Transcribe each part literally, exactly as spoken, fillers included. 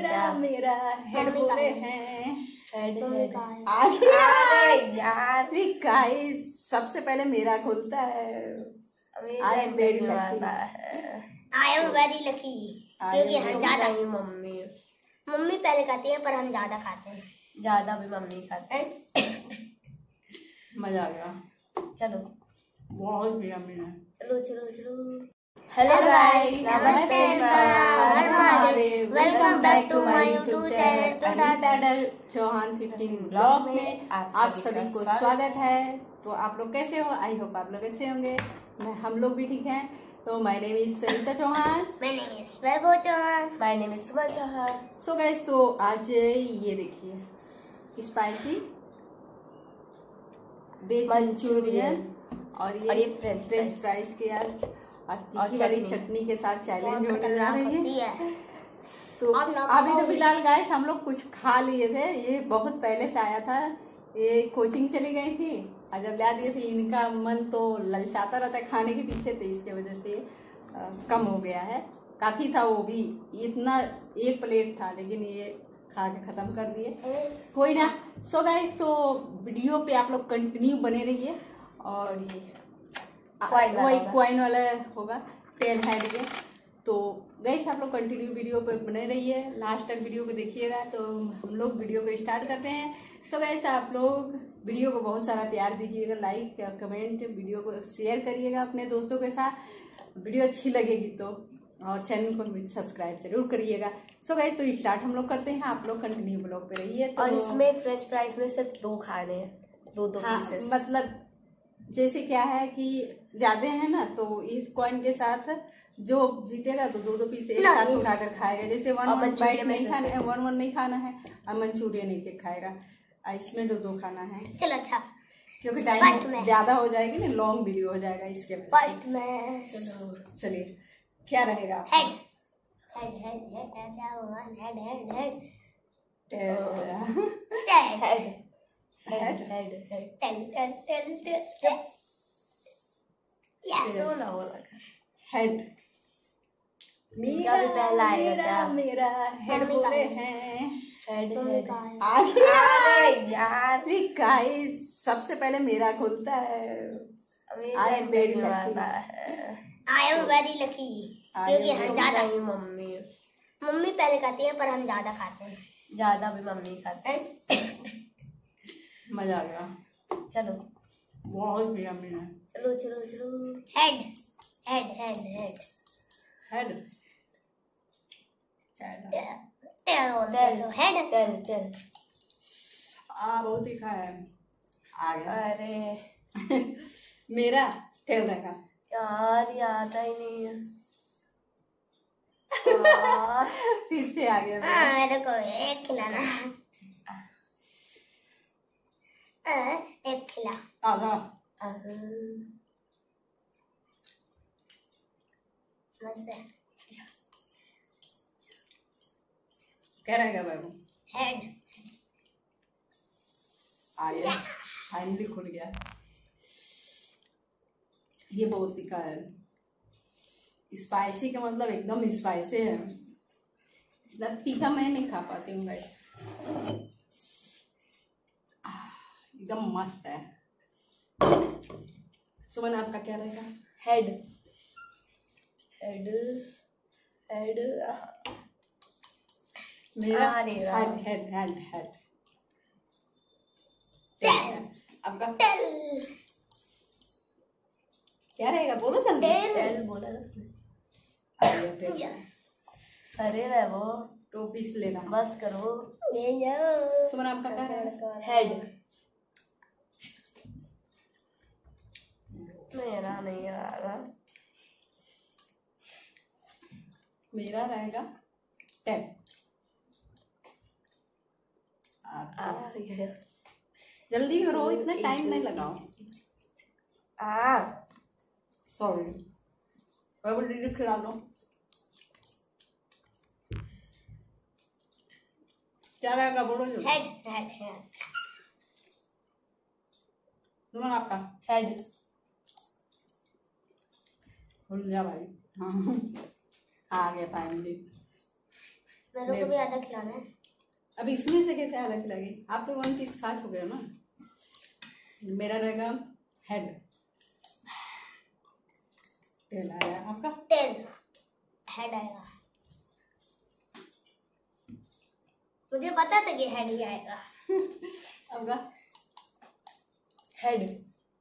मेरा मेरा हेड बोले हैं हेड हेड आगे यार गाइस, सबसे पहले मेरा खुलता है। I am very lucky, I am very lucky क्योंकि हम ज्यादा मम्मी मम्मी पहले खाती है पर हम ज्यादा खाते हैं। ज्यादा भी मम्मी खाते हैं। मजा आ गया, चलो बहुत भी यम्मी है। चलो चलो चलो। हेलो गाइस, नमस्ते, welcome back to my YouTube channel Anita Chauhan fifteen blog में आप सभी को स्वागत है। तो आप लोग कैसे हो? आई होप आप लोग अच्छे होंगे। मैं हम लोग भी ठीक हैं। तो my name is Anita Chauhan, my name is Vaibhav Chauhan, my name is Suman Chauhan. So guys, तो आज ये देखिए स्पाइसी वेज मंचूरियन और ये, और ये फ्रेंच फ्रेंच फ्राइज के आज और वाली चटनी के साथ चैलेंज होने जा रही है। तो अभी तो फिलहाल गाइस हम लोग कुछ खा लिए थे, ये बहुत पहले से आया था। ये कोचिंग चली गई थी और जब ला दिए थे, इनका मन तो ललचाता रहता है खाने के पीछे, तो इसके वजह से आ, कम हो गया है। काफी था वो भी, इतना एक प्लेट था, लेकिन ये खा के खत्म कर दिए। कोई ना। सो गाइस, तो वीडियो पे आप लोग कंटिन्यू बने रहिए। और ये वही क्वाइन वाला होगा टेल हेड के। तो गाइस आप लोग कंटिन्यू वीडियो पे बने रहिए, लास्ट तक वीडियो को देखिएगा। तो हम लोग वीडियो को स्टार्ट करते हैं। सो गाइस आप लोग वीडियो को बहुत सारा प्यार दीजिएगा, लाइक कमेंट, वीडियो को शेयर करिएगा अपने दोस्तों के साथ। वीडियो अच्छी लगेगी तो, और चैनल को भी सब्सक्राइब जरूर करिएगा। सो गाइस, तो स्टार्ट हम लोग करते हैं। आप लोग कंटिन्यू ब्लॉग पे रहिए। तो और इसमें फ्रेंच फ्राइज में सिर्फ दो खाने हैं, दो दो हाँ, पीसेस। मतलब जैसे क्या है कि ज्यादा है ना, तो इस कॉइन के साथ जो जीतेगा तो दो दो पीस एक साथ उठाकर खाएगा। जैसे वन वन बाइट नहीं खाना है, वन वन नहीं खाना है, और मंचूरियन एक एक खाएगा। इसमें दो दो खाना है। चलो अच्छा, क्योंकि टाइम ज्यादा हो जाएगी ना, लॉन्ग वीडियो हो जाएगा इसके। फर्स्ट में चलो चलिए, क्या रहेगा? Head head head head head head head head head head head head tail tail tail tail yes सोना हो लगा हेड। मेरा भी पहला आएगा मेरा मेरा हेड बोले हैं हेड हेड आगे यार गाइस, सबसे पहले मेरा खुलता है। I am very lucky, I am very lucky क्योंकि हम ज्यादा मम्मी मम्मी पहले खाती है पर हम ज्यादा खाते हैं। ज्यादा भी मम्मी खाते हैं। मजा आ गया, चलो बहुत भी यम्मी है। चलो चलो चलो। Head head head head head tail head चल चल। आ बहुत ही खा है। आ गया। अरे मेरा टेल रखा यार, ये आता ही नहीं है। फिर से आ गया। हाँ, मेरे को एक खिलाना है, एक खिला। आधा क्या रहेगा बाबू? हेड आ गया, फाइनली खुल गया। ये बहुत तीखा है, स्पाइसी का मतलब एकदम स्पाइसी है। इतना तीखा मैं नहीं खा पाती हूँ गाइस, एकदम मस्त है। सुमन आपका क्या रहेगा? हेड हेड हेड मेरा हेड हेड हेड हेड। आपका क्या रहेगा? बोलो जल्दी। टेल बोला उसने। अरे वो टू पीस लेना, बस करो। सुमन आपका क्या रहेगा? हेड। मेरा नहीं आ रहा। मेरा रहेगा टेन। जल्दी करो, इतना टाइम नहीं लगाओ। आ सॉरी, बाबू दीदी खिला लो। क्या रहेगा बोलो जो? Head head head. सुमन आपका हेड। खुल जा भाई। हाँ आ गया फाइनली। मेरे को भी आधा खिलाना है। अब इसमें से कैसे आधा खिलाएगी? आप तो वन पीस खा चुके हो ना। मेरा रहेगा हेड। टेल आया आपका? टेल। हेड आएगा। मुझे पता था कि हेड ही आएगा। आपका? हेड।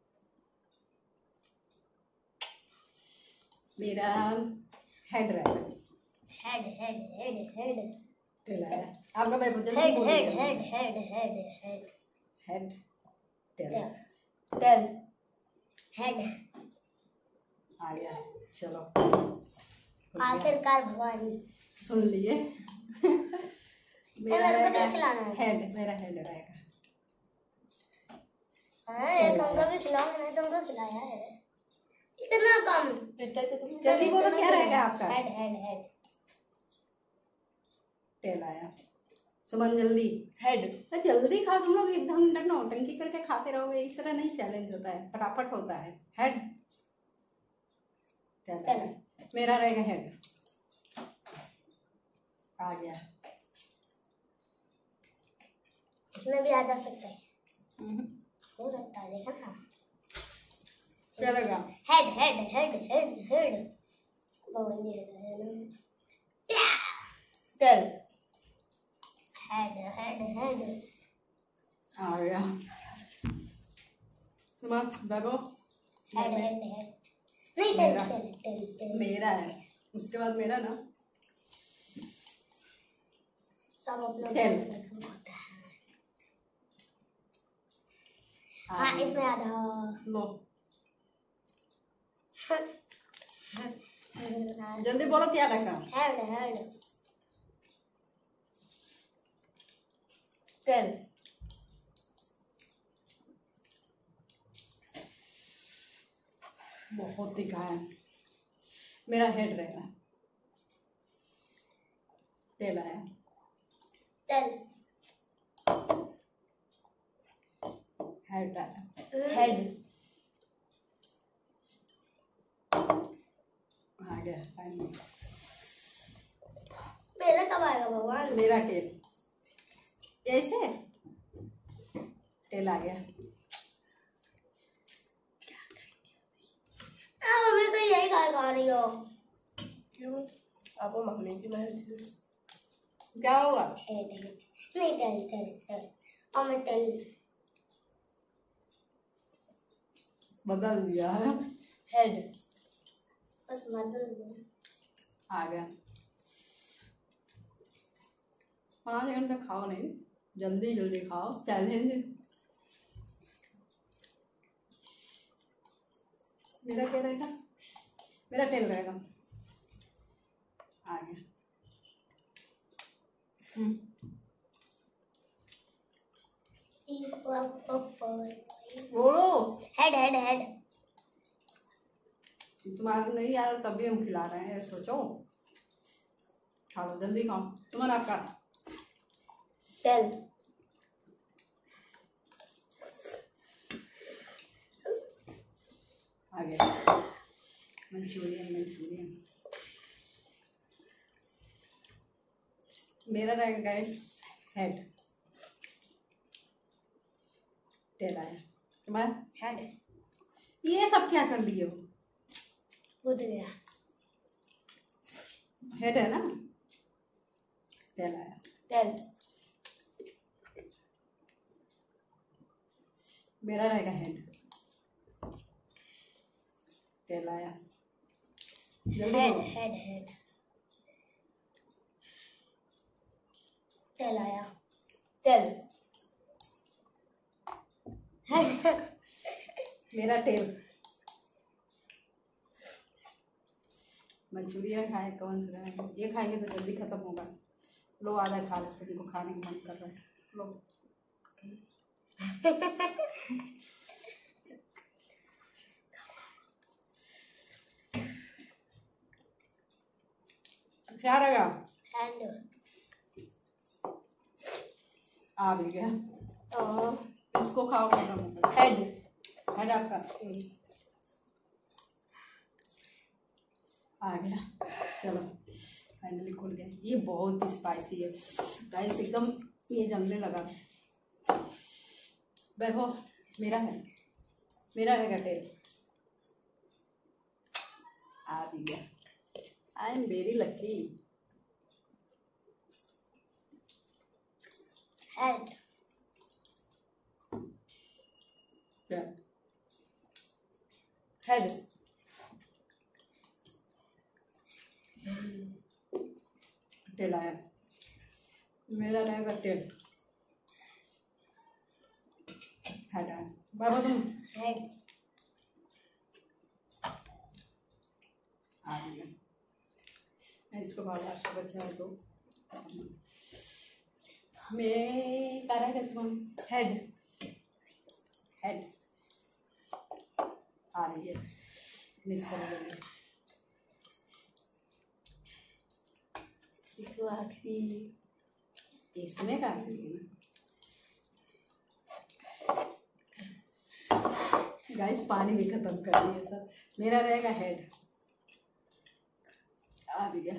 मेरा हेड रहेगा। Head head head head. Tail आया आपका? भाई जल्दी हेड बोलिए। Head head head head head head. Tail tail. Head. आ गया। चलो आखिरकार भगवान सुन लिए। मेरा मेरे को रहेगा नहीं खिलाना है। हेड। मेरा हेड रहेगा। हाँ, एक हमको भी खिलाओ। मैंने तुमको खिलाया है। इतना कम। जल्दी बोलो क्या रहेगा आपका? Head head head. टेल आया। सुमन जल्दी। हेड। तो जल्दी खाओ तुम लोग। एकदम नौटंकी करके खाते रहोगे। इस तरह नहीं चैलेंज होता है, फटाफट होता है। हेड। टेल आया। मेरा रहेगा हेड। आ गया। इसमें भी आ जा सकता है। हो सकता है, देखा ना। क्या रहेगा? Head head head head head. भगवान जी head. Tail. Head head head. आ गया। सुमन बैठो। Head head head. नहीं, मेरा। Tail tail tail. मेरा है। उसके बाद मेरा ना सब अपना टेल। हाँ, इसमें आधा। लो जल्दी बोलो क्या रहेगा? Head head. टेल। बहुत दिखा है। मेरा हेड रहेगा। टेल आया। टेल। हेड आया। हेड। आ गया फाइनली। मेरा कब आएगा भगवान? मेरा टेल। कैसे? टेल आ गया। आप हमेशा यही खा खा रही हो। क्यों? आपको मम्मी की मर्जी। क्या होगा? Head head. नहीं, टेल टेल टेल। और मैं टेल। बदल दिया है। हेड। बस बदल दिया। आ गया। पाँच घंटे खाओ नहीं, जल्दी जल्दी खाओ। चैलेंज। मेरा क्या रहेगा? मेरा टेल रहेगा। आ गया। बोलो। Head head head. तुम्हारा नहीं आ रहा तब भी हम खिला रहे हैं। सोचो, खाओ जल्दी खाओ। तुम्हारा आपका? टेल। आ गया। Manchurian Manchurian. मेरा रहेगा गाइस हेड। टेल आया। तुम्हारा? हेड। ये सब क्या कर लिए हो? कूद गया। हेड है ना? टेल आया। टेल। मेरा रहेगा हेड। टेल आया। जल्दी हेड बोलो। Head head. टेल आया। टेल। हेड। मेरा टेल। मंचूरियन खाए कौन सा खाएंगे? ये खाएंगे तो जल्दी खत्म होगा। लो आधा खा लेते हैं, इनको खाने का मन कर रहा है। लो क्या रहेगा? हेड। आ भी गया। इसको खाओ खत्म होगा। हेड। हेड आपका। आ गया। चलो फाइनली खुल गया। ये बहुत ही स्पाइसी है गाइस, एकदम ये जमने लगा। वैभव मेरा है, मेरा रहेगा टेल। आ भी गया। I am very lucky. Head क्या हेड? टेल आया, मेरा रहेगा टेल। हेड आया। बाबा तुम हेड आ गया। इसको बार बार से बचा है तो मैं कह रहा है हेड हेड आ रही है, मिस कर रही है। इसको आखिरी इसमें का गाइस पानी भी खत्म कर दिया सब। मेरा रहेगा हेड। आ भी गया।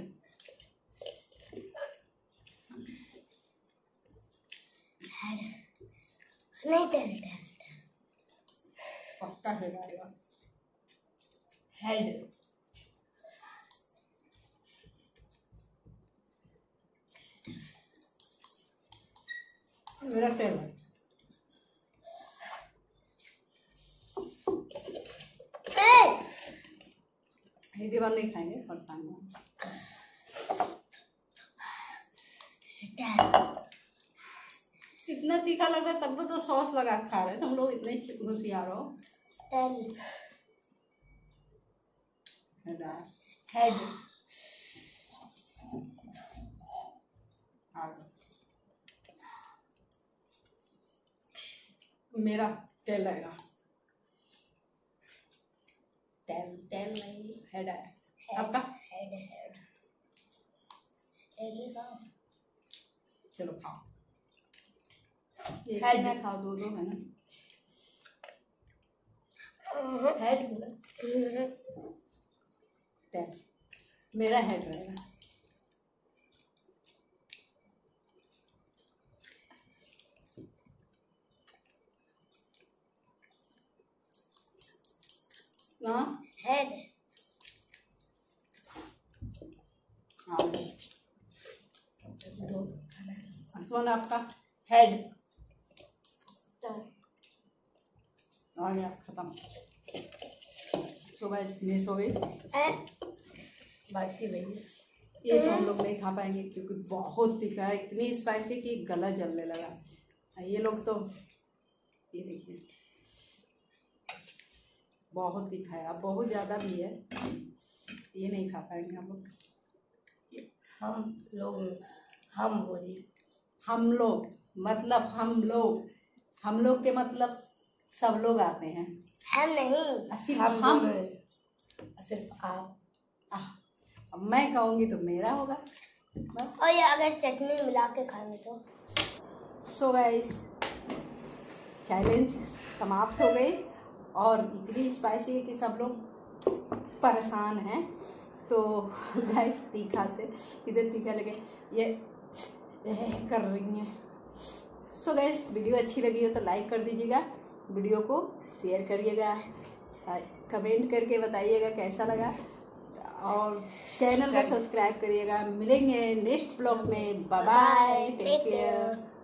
नहीं टेल पक्का हेड आएगा। हेड मेरा टेल है। एक बार नहीं खाएंगे परेशान में। इतना तीखा लग रहा है तब भी तो सॉस लगा खा रहे हैं तुम लोग, इतने होशियार हो। हेड हेड मेरा टेल आएगा। टेल टेल नहीं हेड आया। आपका हेड हेड हेड खाओ। चलो खाओ। हेड ना खाओ, दो दो है ना। हेड टेल मेरा हेड रहेगा। ना हेड हाँ दो। आसमान आपका हेड आ गया, खत्म। सो गाइस फिनिश हो गई। बाकी भैया ये तो हम लोग नहीं खा पाएंगे क्योंकि बहुत तीखा है, इतनी स्पाइसी कि गला जलने लगा। ये लोग तो ये देखिए बहुत तीखा है, अब बहुत ज़्यादा भी है, ये नहीं खा पाएंगे हम लोग। हम लोग हम बोली हम लोग मतलब हम लोग हम लोग के मतलब सब लोग आते हैं। हम नहीं, सिर्फ हम हम, दोनों, सिर्फ आप। आह, अब मैं कहूँगी तो मेरा होगा बस। और ये अगर चटनी मिला के खाएंगे तो। सो गाइस चैलेंज समाप्त हो गई और इतनी स्पाइसी है कि सब लोग परेशान हैं। तो गाइस तीखा से इधर तीखा लगे ये, ये कर रही हैं। सो गाइस वीडियो अच्छी लगी हो तो लाइक कर दीजिएगा, वीडियो को शेयर करिएगा, कमेंट करके बताइएगा कैसा लगा और चैनल को सब्सक्राइब करिएगा। मिलेंगे नेक्स्ट ब्लॉग में। Bye bye, take care.